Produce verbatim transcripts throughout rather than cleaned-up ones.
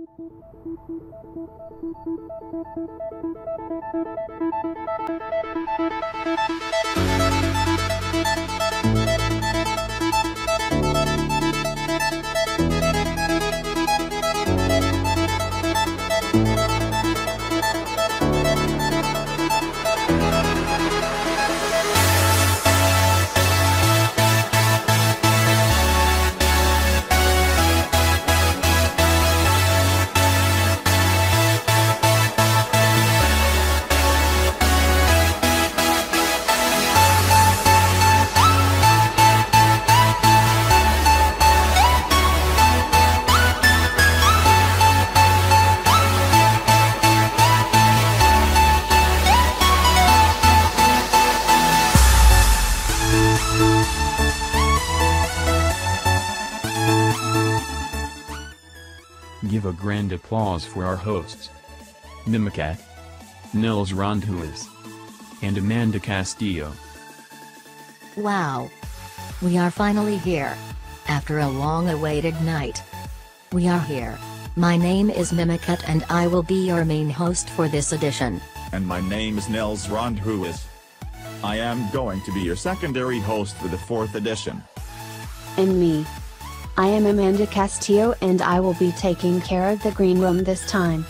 Give a grand applause for our hosts. Mimicat, Nils Rondhuis, and Amanda Castillo. Wow! We are finally here. After a long-awaited night. We are here. My name is Mimicat and I will be your main host for this edition. And my name is Nils Rondhuis. I am going to be your secondary host for the fourth edition. And me. I am Amanda Castillo and I will be taking care of the green room this time.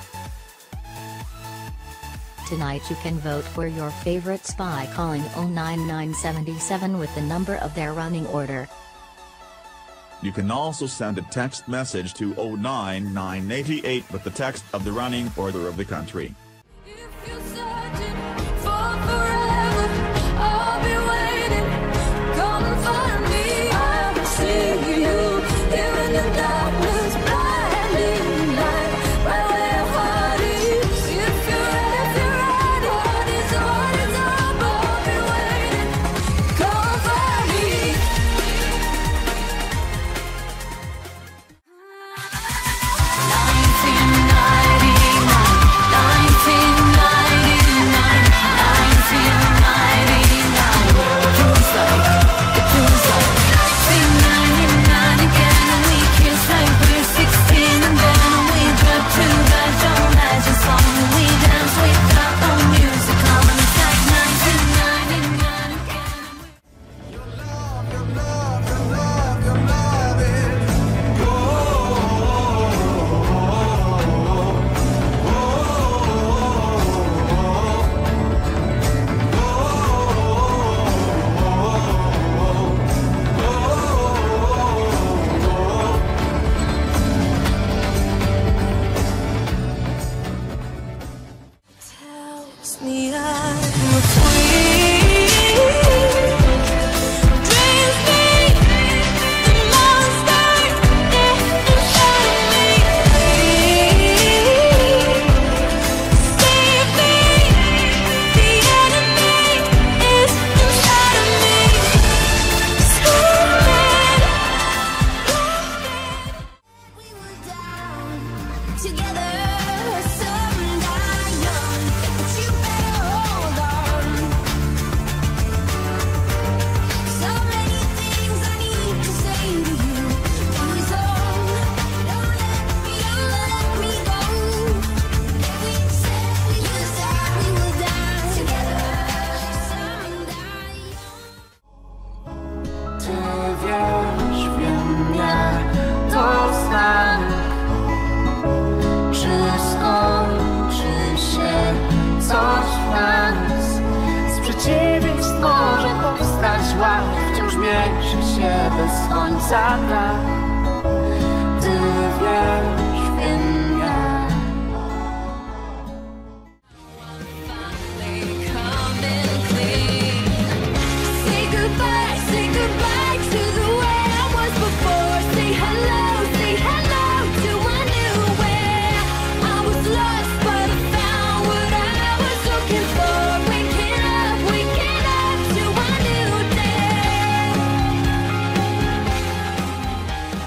Tonight you can vote for your favorite spy calling oh nine nine seven seven with the number of their running order. You can also send a text message to oh nine nine eight eight with the text of the running order of the country. Wciąż mierzy się bez słońca brak. Ty wiesz, wiem ja. Say goodbye, say goodbye to the way I was before. Say hello, say hello to a new way. I was lost but I found what I was looking for. Waking up, waking up to a new day.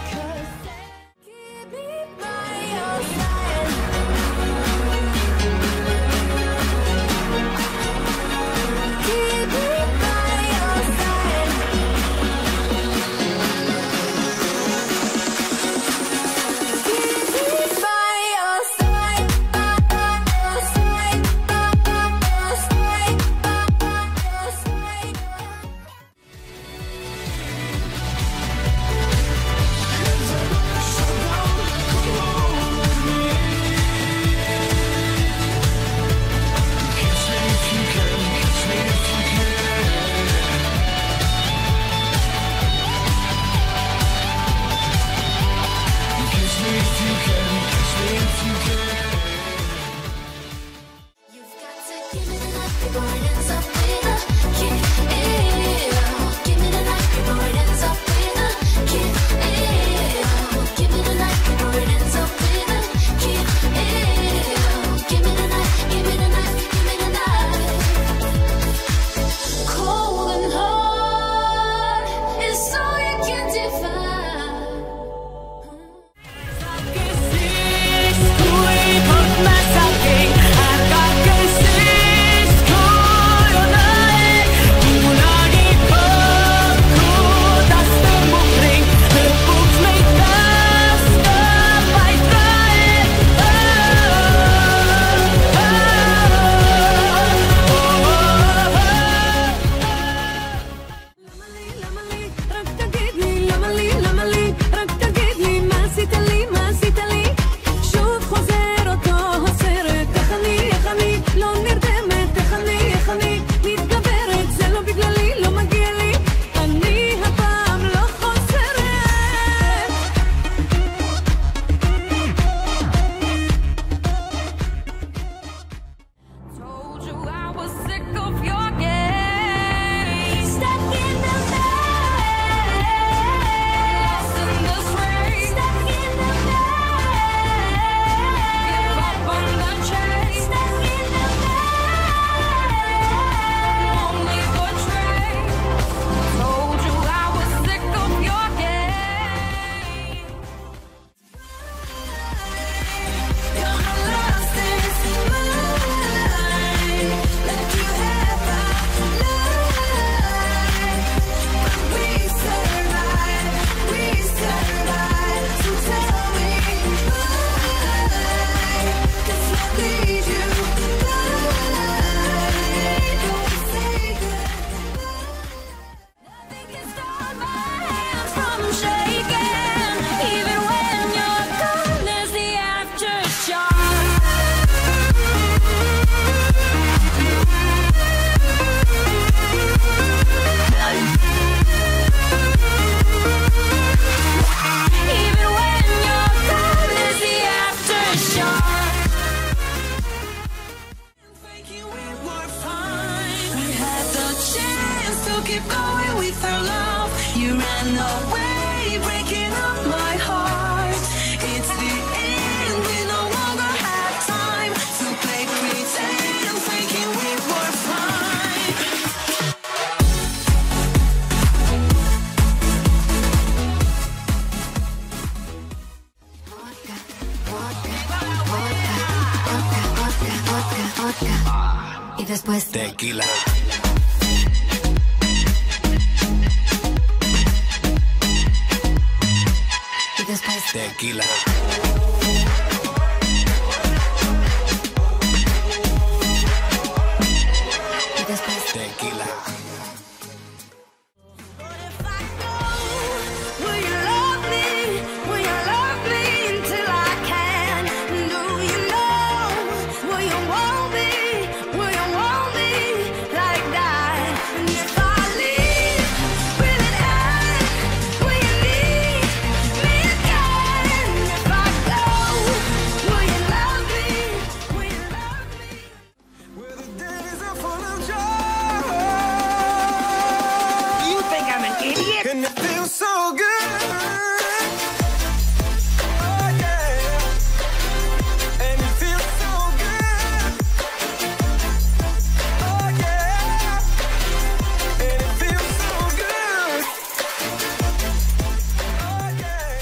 Y después tequila. Y después Tequila. Y después Tequila. Will you love me? Will you love me until I can? Do you know? Will you want me? Will you want me like that? And if I leave, will it end? Will you leave me again? If I go, will you love me? Will you love me? Where the days are full of joy. You think I'm an idiot? And it feels so good. Oh yeah. And it feels so good. Oh yeah. And it feels so good. Oh yeah.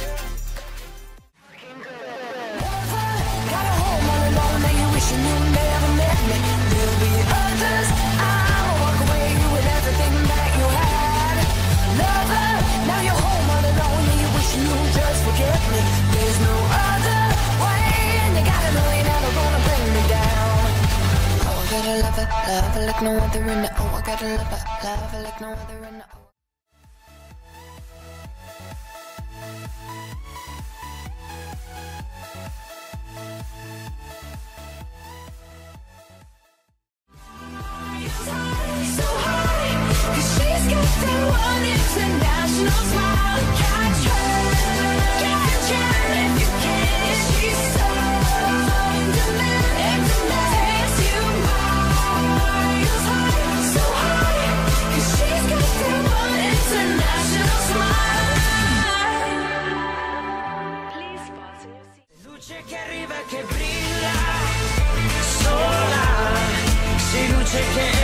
Got a home all alone, now you wishing you never met me. There'll be others. I'll walk away with everything that you had. Lover, now you're home all alone, and you wishing you just forget me. There's no other way, and you gotta know you're never gonna bring me down. Oh, I gotta love it, love it like no other in the. Oh, I gotta love it, love it like no other in the. So high, 'cause she's got that one international smile. Catch her, catch her if you can. She's so demanding, takes you miles high. So high, 'cause she's got that one international smile. Please sponsor your seat. Luce che arriva e che brilla sola, sì, luce che